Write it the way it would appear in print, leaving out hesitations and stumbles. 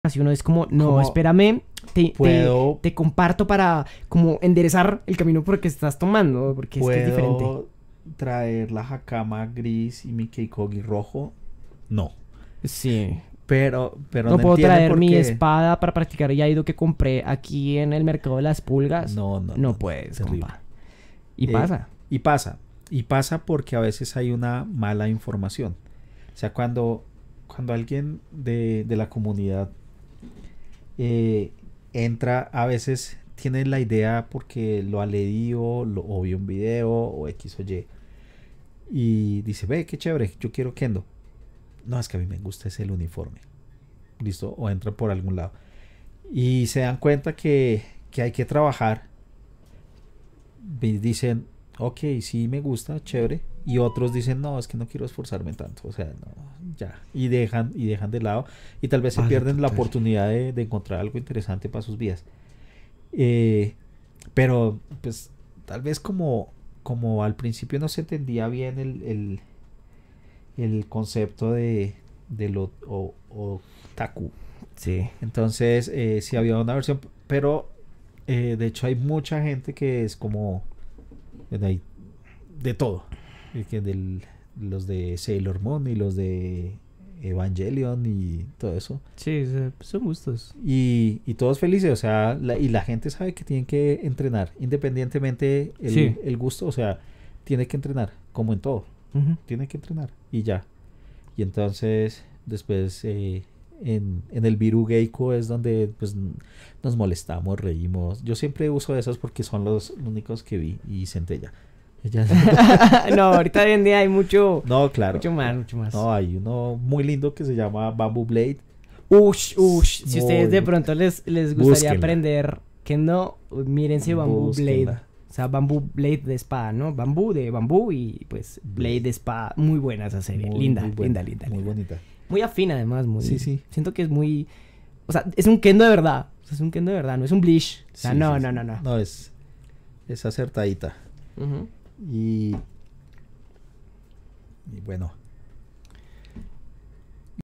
Así uno es como, no, Como espérame, puedo, te comparto para como enderezar el camino porque estás tomando, porque es que es diferente. puedo traer la jacama gris y mi keikogi rojo. No. Sí. Pero No no puedo entienden traer por mi qué. espada para practicar yaido que compré aquí en el mercado de las pulgas. No, no, no, No no. puedes, Terrible. compa. Y Eh, pasa. y pasa. Y pasa porque a veces hay una mala información. O sea, cuando alguien de la comunidad eh, entra, a veces tiene la idea porque lo ha leído, o vio un video, o X o Y. Y dice, ve, qué chévere, yo quiero Kendo. No, es que a mí me gusta es el uniforme. ¿Listo? O entra por algún lado. Y se dan cuenta que hay que trabajar. Y dicen, ok, sí me gusta, chévere. Y otros dicen, no, es que no quiero esforzarme tanto. O sea, no, ya. Y dejan de lado. Y tal vez se Pasa pierden la total. oportunidad de encontrar algo interesante para sus vidas. Eh, pero, pues, tal vez como al principio no se entendía bien el concepto de lo otaku. Sí. Entonces, sí había una versión, pero de hecho hay mucha gente que es como bueno, hay de todo. Los de Sailor Moon y los de Evangelion y todo eso. Sí, son gustos. Y todos felices, o sea, y la gente sabe que tienen que entrenar, independientemente Sí. el gusto, o sea, tiene que entrenar, como en todo, Ujú. tiene que entrenar y ya. Y entonces, después, en el Viru Geiko es donde pues nos molestamos, reímos. Yo siempre uso esos porque son los únicos que vi y Centella. Ella- No, ahorita hoy en día hay No, claro. mucho más, mucho más. No, hay uno muy lindo que se llama Bamboo Blade. Ush, ush. Si ustedes Muy, de pronto les gustaría búsquenla. aprender Kendo, mírense Bamboo Blade. Búsquenla. O sea, Bamboo Blade de espada, ¿no? Bambú de bambú y pues Blade Blade. de espada. Muy buena esa serie. Muy, Linda, muy linda, buena. linda, Muy linda. bonita. Muy afín además, muy... Sí, sí. Siento que es muy... O sea, es un Kendo de verdad. O sea, es un Kendo de verdad, no es un Bleach. O sea, Sí, no, sí, no, sí. no, no. No, es acertadita. Ujú. Y, y bueno,